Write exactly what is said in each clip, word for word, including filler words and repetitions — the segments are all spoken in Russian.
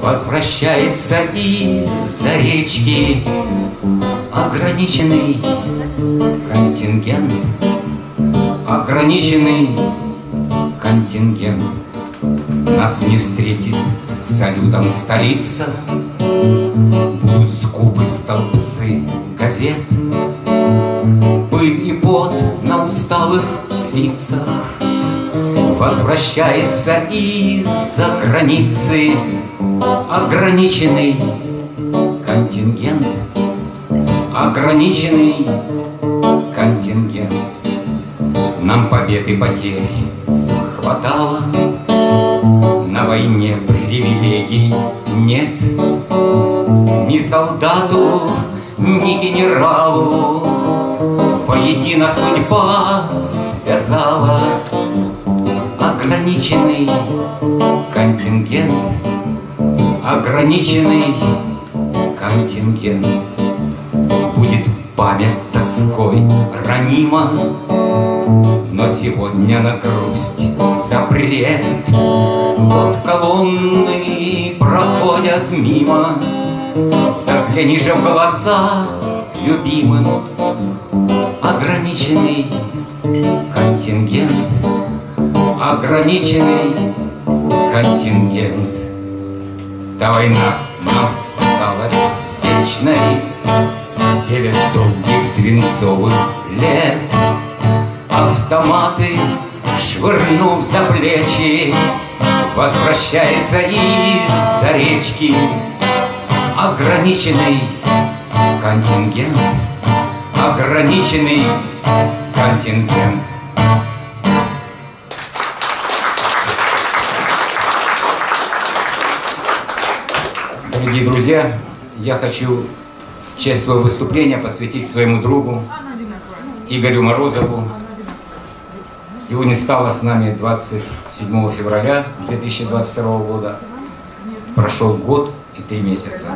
Возвращается из-за речки ограниченный контингент, ограниченный контингент. Нас не встретит с салютом столица, будут скупы столбцы газет, пыль и пот на усталых лицах. Возвращается из-за границы ограниченный контингент, ограниченный контингент. Нам побед и потерь хватало, на войне привилегий нет. Ни солдату, ни генералу воедино судьба связала. Ограниченный контингент, ограниченный контингент. Будет память тоской ранима, но сегодня на грусть запрет. Вот колонны проходят мимо, загляни же в глаза любимым. Ограниченный контингент, ограниченный контингент. Та война нам осталась вечной, девять долгих свинцовых лет. Автоматы швырнув за плечи, возвращается из-за речки ограниченный контингент, ограниченный контингент. Дорогие друзья, я хочу часть своего выступления посвятить своему другу Игорю Морозову. Его не стало с нами двадцать седьмого февраля две тысячи двадцать второго года. Прошел год и три месяца.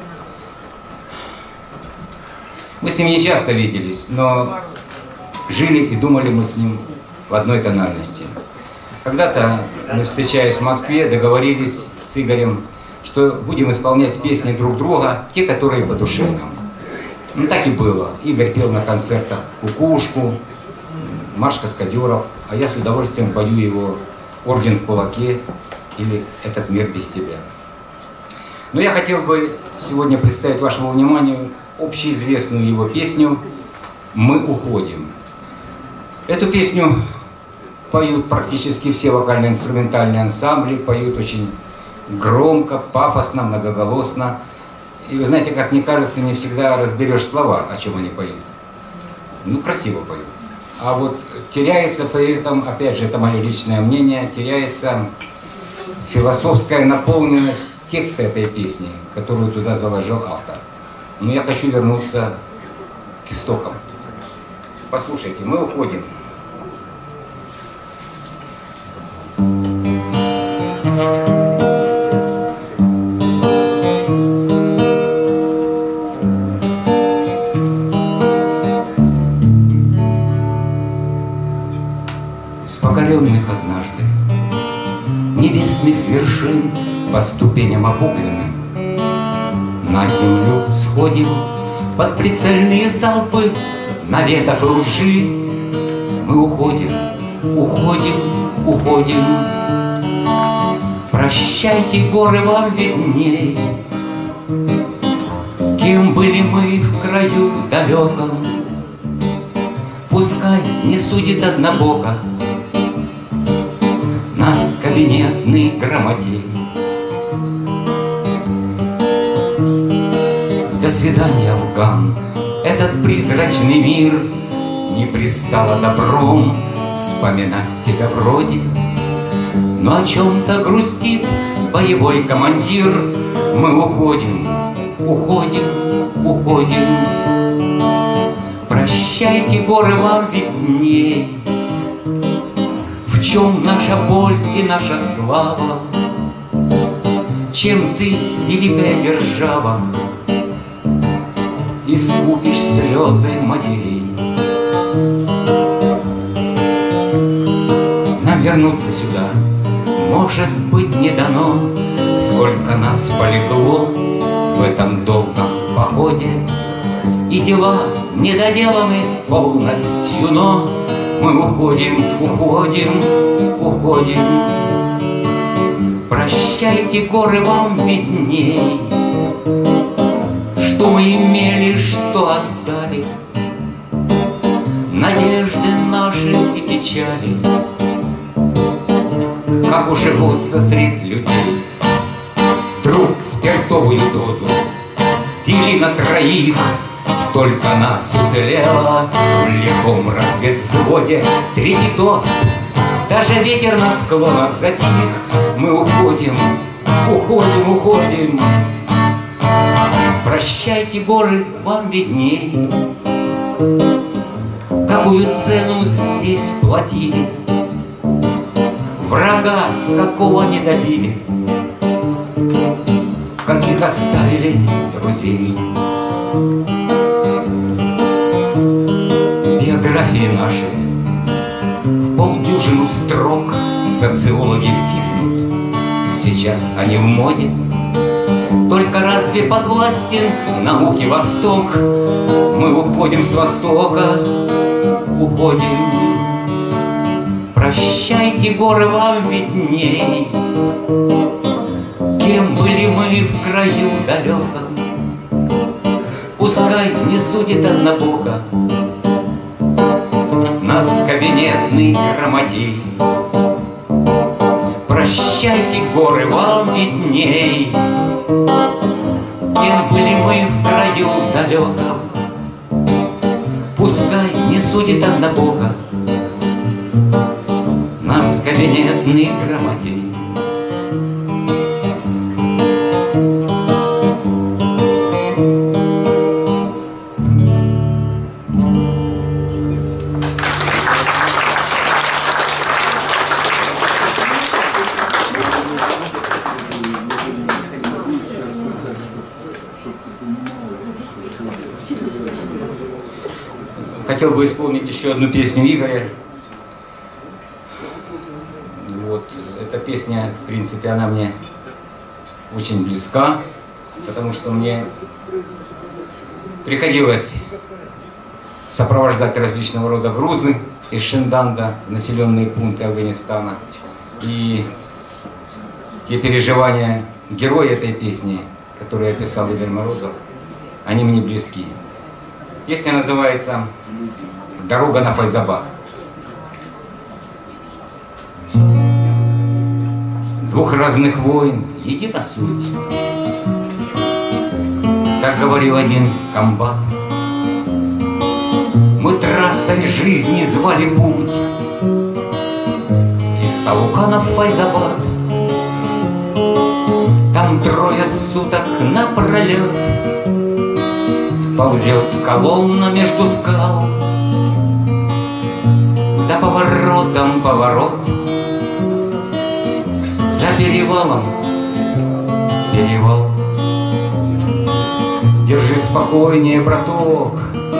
Мы с ним не часто виделись, но жили и думали мы с ним в одной тональности. Когда-то мы, встречаясь в Москве, договорились с Игорем, что будем исполнять песни друг друга, те, которые по душе нам. Ну так и было. Игорь пел на концертах «Кукушку», «Марш каскадеров», а я с удовольствием пою его «Орден в кулаке» или «Этот мир без тебя». Но я хотел бы сегодня представить вашему вниманию общеизвестную его песню «Мы уходим». Эту песню поют практически все вокально-инструментальные ансамбли, поют очень громко, пафосно, многоголосно. И вы знаете, как мне кажется, не всегда разберешь слова, о чем они поют. Ну, красиво поют. А вот теряется при этом, опять же, это мое личное мнение, теряется философская наполненность текста этой песни, которую туда заложил автор. Но я хочу вернуться к истокам. Послушайте, мы уходим. Покоренных однажды небесных вершин по ступеням обугленным на землю сходим под прицельные залпы наветов и лжи. Мы уходим, уходим, уходим. Прощайте, горы, вам видней, кем были мы в краю далеком. Пускай не судит однобоко нас кабинетный грамотей. До свидания, Афган, этот призрачный мир не пристало добром вспоминать тебя вроде. Но о чем-то грустит боевой командир. Мы уходим, уходим, уходим. Прощайте, горы, вам видней, в чем наша боль и наша слава, чем ты, великая держава, искупишь слезы матерей. Нам вернуться сюда, может быть, не дано, Сколько нас полегло в этом долгом походе, и дела не доделаны полностью, но мы уходим, уходим, уходим. Прощайте, горы, вам видней, что мы имели, что отдали, надежды наши и печали, как уживутся средь людей. Друг, спиртовую дозу дели на троих, столько нас уцелело в лихом разведвзводе. Третий тост, даже ветер на склонах затих. Мы уходим, уходим, уходим. Прощайте, горы, вам видней, какую цену здесь платили, врага какого не добили, каких оставили друзей. Биографии наши в полдюжину строк социологи втиснут. Сейчас они в моде. Только разве подвластен науке Восток? Мы уходим с Востока, уходим. Прощайте, горы, вам видней, кем были мы в краю далеком. Пускай не судит однобоко нас кабинетный грамотей. Прощайте, горы, вам видней, кем были мы в краю далеком. Пускай не судит однобоко нас кабинетный грамотей. Хотел бы исполнить еще одну песню Игоря. Вот. Эта песня, в принципе, она мне очень близка, потому что мне приходилось сопровождать различного рода грузы из Шинданда в населенные пункты Афганистана. И те переживания героя этой песни, которые описал Игорь Морозов, они мне близки. Песня называется «Дорога на Файзабад». Двух разных войн едина суть, так говорил один комбат. Мы трассой жизни звали путь из Талукана в Файзабад. Там трое суток напролет ползет колонна между скал. За поворотом поворот, за перевалом перевал. Держи спокойнее, браток,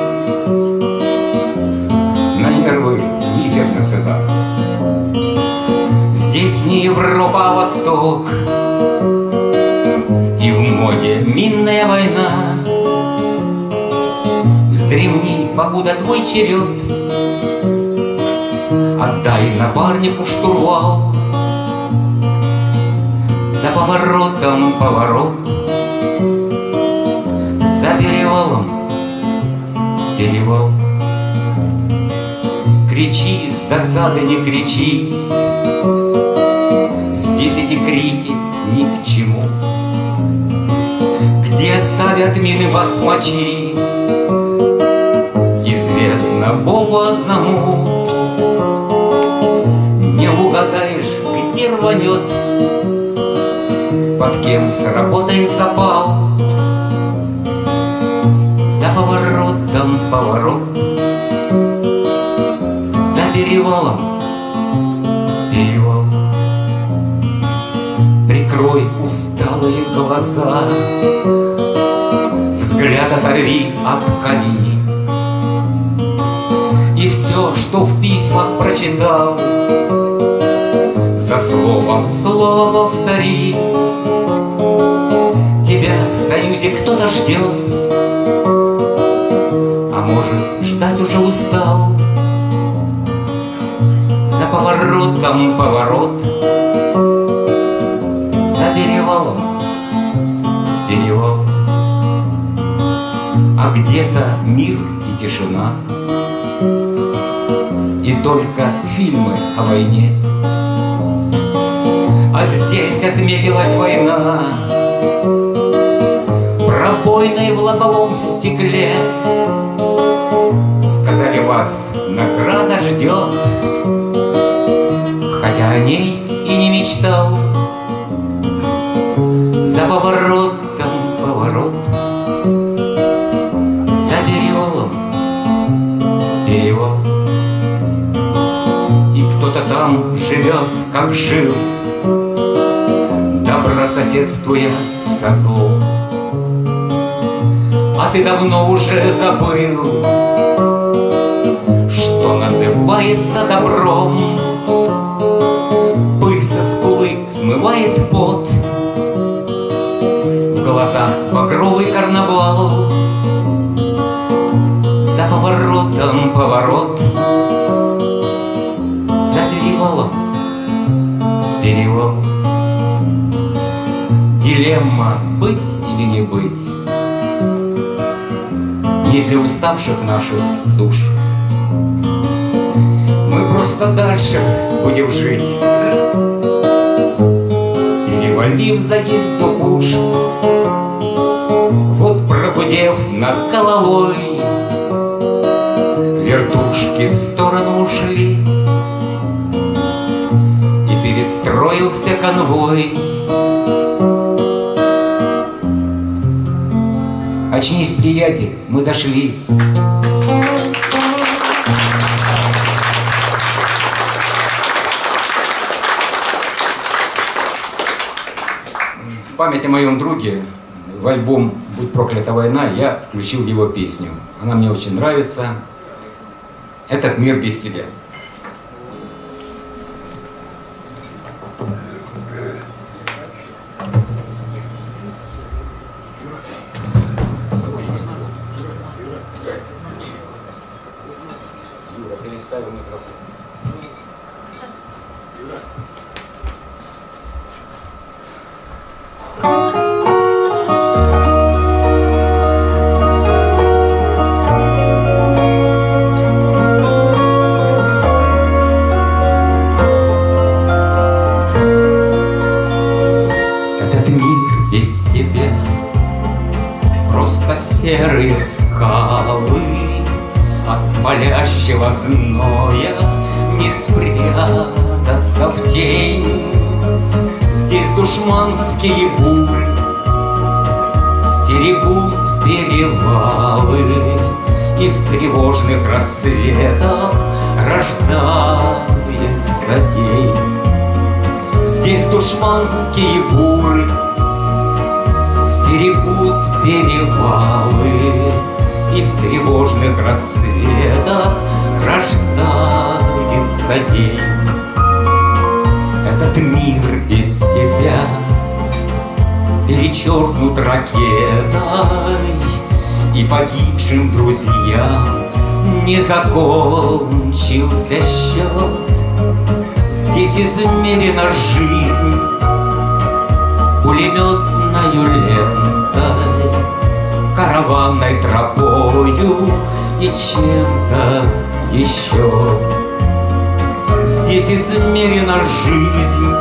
на нервы мизерный цитат. Здесь не Европа, а Восток, и в моде минная война. Вздремни, покуда твой черед, отдай напарнику штурвал. За поворотом поворот, за перевалом перевал. Кричи, с досады не кричи, здесь эти крики ни к чему. Где оставят мины вас мочи, известно Богу одному. Не угадаешь, где рванет, под кем сработает запал. За поворотом поворот, за перевалом перевал. Прикрой усталые глаза, взгляд оторви от колеи, и все, что в письмах прочитал, за словом слово повтори. союзе кто-то ждет, а может, ждать уже устал. За поворотом поворот, за перевалом перевал, а где-то мир и тишина, и только фильмы о войне. А здесь отметилась война пробоиной в лобовом стекле. Сказали, вас награда ждет, хотя о ней и не мечтал. За поворотом поворот, за перевалом перевал, и кто-то там живет, как жил, добрососедствуя со злом. А ты давно уже забыл, что называется добром. Пыль со скулы смывает пот, в глазах багровый карнавал. За поворотом поворот, за перевалом перевал. Дилемма быть или не быть не для уставших наших душ. Мы просто дальше будем жить, перевалив за Гиндукуш. Вот прогудев над головой, вертушки в сторону ушли, и перестроился конвой. Очнись, приятель, мы дошли. В память о моем друге в альбом «Будь проклята война» я включил его песню. Она мне очень нравится. «Этот мир без тебя». Переставил микрофон. Этот мир без тебя просто серые скалы. От палящего зноя не спрятаться в тень. Здесь душманские бури стерегут перевалы, и в тревожных рассветах рождается день. Здесь душманские буры стерегут перевалы, и в тревожных рассветах рождается день. Этот мир без тебя перечеркнут ракетой, и погибшим друзьям не закончился счет. Здесь измерена жизнь пулеметною лентой, караванной тропою и чем-то еще. Здесь измерена жизнь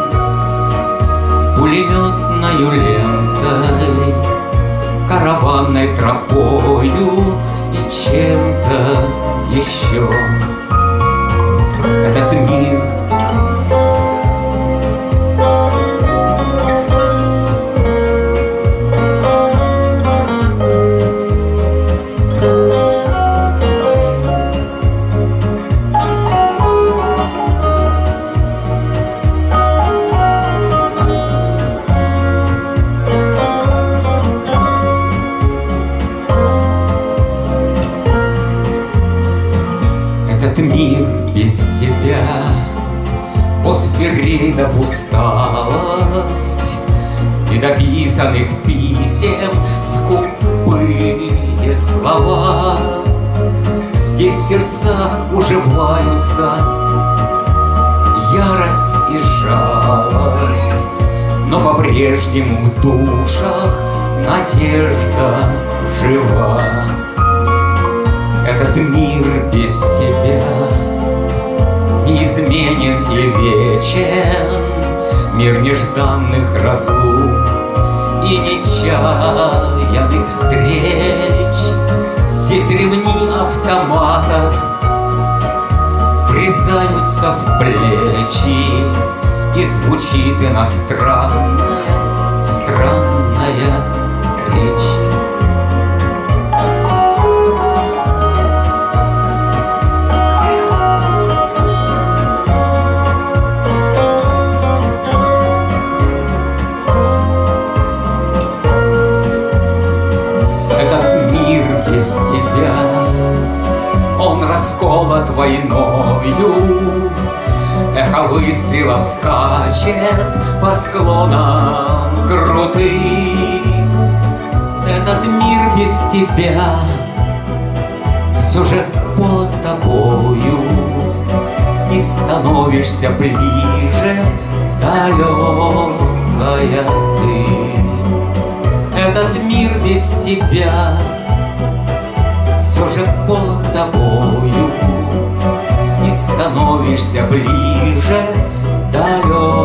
пулеметною лентой, караванной тропою и чем-то еще. Этот мир Этот мир без тебя недописанных писем скупые слова. Здесь в сердцах уживаются ярость и жалость, но по-прежнему в душах надежда жива. Этот мир без тебя неизменен и вечен, мир нежданных разлук и нечаянных встреч. Здесь ремни автоматов врезаются в плечи, и звучит иностранная, странная речь. Без тебя он расколот войною, эхо выстрелов скачет по склонам крутым. Этот мир без тебя все же под тобою, и становишься ближе, далекая ты. Этот мир без тебя все же под тобою, и становишься ближе, далекая